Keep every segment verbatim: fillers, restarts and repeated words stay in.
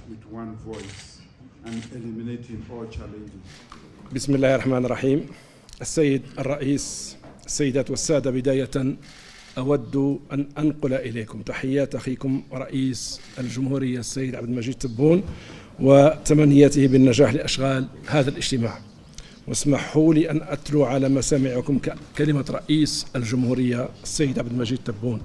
with one voice and eliminating all challenges. بسم الله الرحمن الرحيم. السيد الرئيس، السيدات والسادة، بداية أود أن أنقل إليكم تحيات أخيكم رئيس الجمهورية السيد عبد المجيد تبون وتمنياته بالنجاح لأشغال هذا الاجتماع. واسمحوا لي أن أتلو على مسامعكم كلمة رئيس الجمهورية السيد عبد المجيد تبون.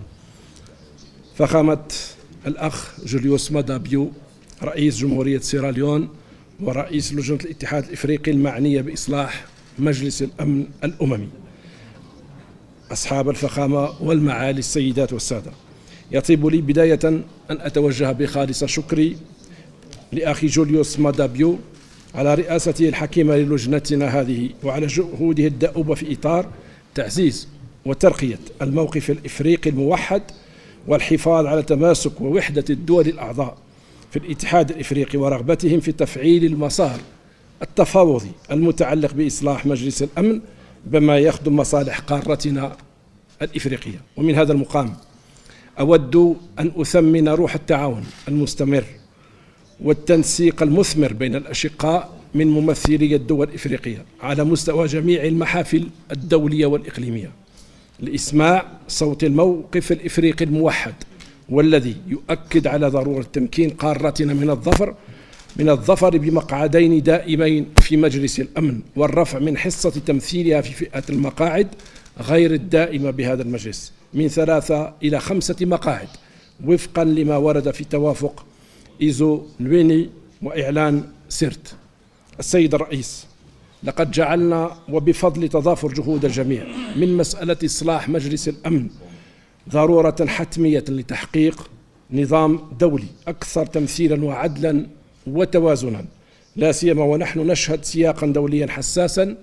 فخامة الأخ جوليوس مادا بيو رئيس جمهورية سيراليون ورئيس لجنة الاتحاد الإفريقي المعنية بإصلاح مجلس الأمن الأممي، أصحاب الفخامة والمعالي السيدات والسادة، يطيب لي بداية أن أتوجه بخالص شكري لأخي جوليوس مادا بيو على رئاسته الحكيمة للجنتنا هذه وعلى جهوده الدؤوبة في إطار تعزيز وترقية الموقف الإفريقي الموحد والحفاظ على تماسك ووحدة الدول الأعضاء في الاتحاد الإفريقي ورغبتهم في تفعيل المسار التفاوضي المتعلق بإصلاح مجلس الأمن بما يخدم مصالح قارتنا الإفريقية. ومن هذا المقام أود أن أثمن روح التعاون المستمر والتنسيق المثمر بين الأشقاء من ممثلي الدول الإفريقية على مستوى جميع المحافل الدولية والإقليمية لإسماع صوت الموقف الإفريقي الموحد، والذي يؤكد على ضرورة تمكين قارتنا من الظفر من الظفر بمقعدين دائمين في مجلس الأمن والرفع من حصة تمثيلها في فئة المقاعد غير الدائمة بهذا المجلس من ثلاثة إلى خمسة مقاعد وفقا لما ورد في توافق إيزو لويني وإعلان سيرت. السيد الرئيس، لقد جعلنا وبفضل تضافر جهود الجميع من مسألة إصلاح مجلس الأمن ضرورة حتمية لتحقيق نظام دولي أكثر تمثيلا وعدلا وتوازنا، لا سيما ونحن نشهد سياقا دوليا حساسا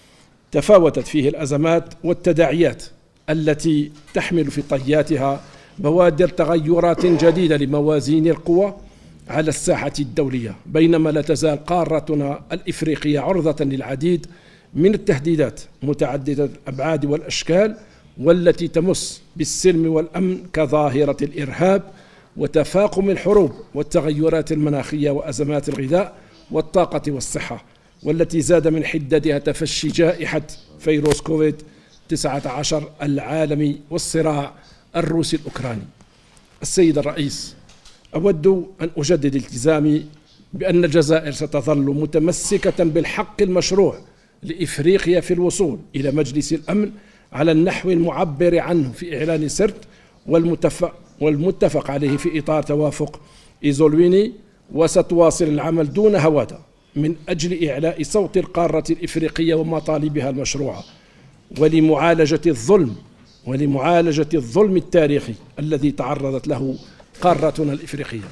تفاوتت فيه الأزمات والتداعيات التي تحمل في طياتها بوادر تغيرات جديدة لموازين القوى على الساحة الدولية، بينما لا تزال قارتنا الإفريقية عرضة للعديد من التهديدات متعددة الأبعاد والأشكال والتي تمس بالسلم والأمن كظاهرة الإرهاب وتفاقم الحروب والتغيرات المناخية وأزمات الغذاء والطاقة والصحة، والتي زاد من حدتها تفشي جائحة فيروس كوفيد تسعة عشر العالمي والصراع الروسي الأوكراني. السيد الرئيس، أود أن أجدد التزامي بأن الجزائر ستظل متمسكة بالحق المشروع لإفريقيا في الوصول إلى مجلس الأمن على النحو المعبر عنه في إعلان سرت والمتفق, والمتفق عليه في إطار توافق إيزولويني، وستواصل العمل دون هوادة من أجل إعلاء صوت القارة الإفريقية ومطالبها المشروعة ولمعالجة الظلم ولمعالجة الظلم التاريخي الذي تعرضت له قارتنا الإفريقية.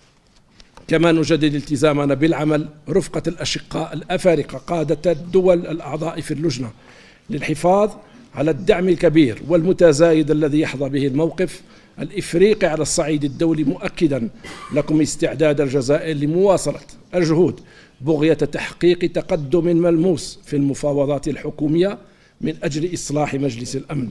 كما نجدد التزامنا بالعمل رفقة الأشقاء الأفارقة قادة الدول الأعضاء في اللجنة للحفاظ على الدعم الكبير والمتزايد الذي يحظى به الموقف الإفريقي على الصعيد الدولي، مؤكدا لكم استعداد الجزائر لمواصلة الجهود بغية تحقيق تقدم ملموس في المفاوضات الحكومية من أجل إصلاح مجلس الأمن.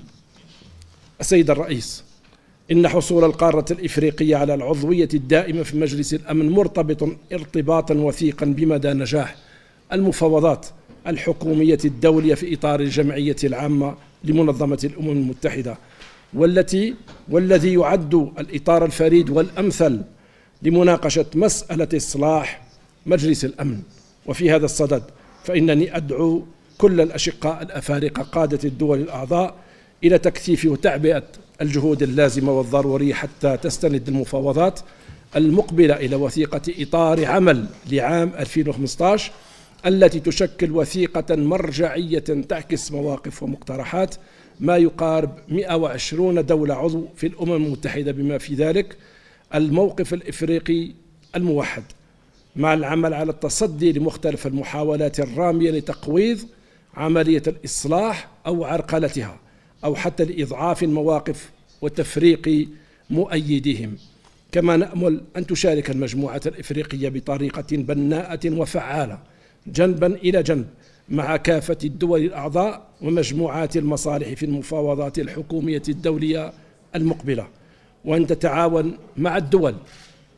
السيد الرئيس، إن حصول القارة الإفريقية على العضوية الدائمة في مجلس الأمن مرتبط ارتباطا وثيقا بمدى نجاح المفاوضات الحكومية الدولية في إطار الجمعية العامة لمنظمة الأمم المتحدة، والتي والذي يعد الإطار الفريد والأمثل لمناقشة مسألة إصلاح مجلس الأمن. وفي هذا الصدد فإنني أدعو كل الأشقاء الأفارقة قادة الدول الأعضاء إلى تكثيف وتعبئة الجهود اللازمة والضرورية حتى تستند المفاوضات المقبلة إلى وثيقة إطار عمل لعام ألفين وخمسة عشر التي تشكل وثيقة مرجعية تعكس مواقف ومقترحات ما يقارب مئة وعشرين دولة عضو في الأمم المتحدة بما في ذلك الموقف الإفريقي الموحد، مع العمل على التصدي لمختلف المحاولات الرامية لتقويض عملية الإصلاح أو عرقلتها أو حتى لإضعاف المواقف وتفريق مؤيديهم. كما نأمل أن تشارك المجموعة الإفريقية بطريقة بناءة وفعالة جنبا إلى جنب مع كافة الدول الأعضاء ومجموعات المصالح في المفاوضات الحكومية الدولية المقبلة، وأن تتعاون مع الدول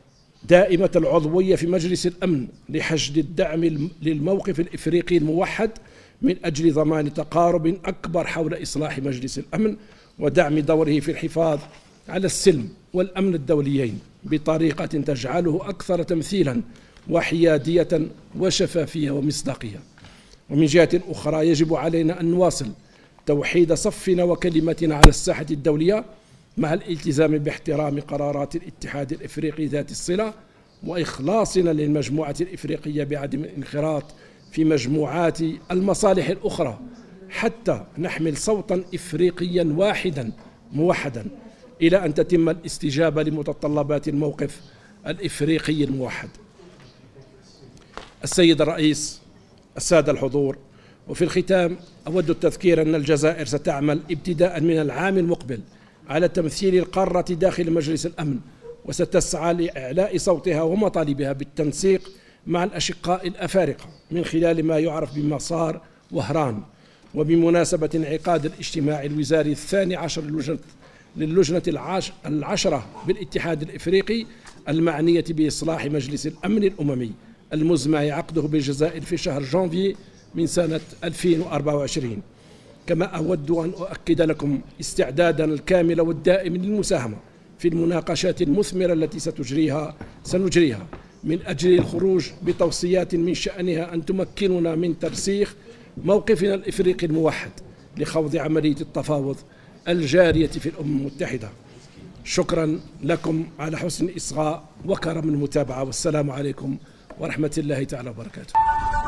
دائمة العضوية في مجلس الأمن لحشد الدعم للموقف الإفريقي الموحد من أجل ضمان تقارب أكبر حول إصلاح مجلس الأمن ودعم دوره في الحفاظ على السلم والأمن الدوليين بطريقة تجعله أكثر تمثيلا وحيادية وشفافية ومصداقية. ومن جهة أخرى يجب علينا أن نواصل توحيد صفنا وكلمتنا على الساحة الدولية مع الالتزام باحترام قرارات الاتحاد الإفريقي ذات الصلة وإخلاصنا للمجموعة الإفريقية بعدم الانخراط في مجموعات المصالح الأخرى حتى نحمل صوتا إفريقيا واحدا موحدا إلى أن تتم الاستجابة لمتطلبات الموقف الإفريقي الموحد. السيد الرئيس، السادة الحضور، وفي الختام أود التذكير أن الجزائر ستعمل ابتداء من العام المقبل على تمثيل القارة داخل مجلس الأمن، وستسعى لإعلاء صوتها ومطالبها بالتنسيق مع الأشقاء الأفارقة من خلال ما يعرف بمسار وهران. وبمناسبة انعقاد الاجتماع الوزاري الثاني عشر للجنة العشرة بالاتحاد الإفريقي المعنية بإصلاح مجلس الأمن الأممي المزمع عقده بالجزائر في شهر جانفي من سنة ألفين وأربعة وعشرين. كما أود أن أؤكد لكم استعدادنا الكامل والدائم للمساهمة في المناقشات المثمرة التي ستجريها سنجريها من أجل الخروج بتوصيات من شأنها أن تمكننا من ترسيخ موقفنا الإفريقي الموحد لخوض عملية التفاوض الجارية في الأمم المتحدة. شكرا لكم على حسن الإصغاء وكرم المتابعة، والسلام عليكم ورحمة الله تعالى وبركاته.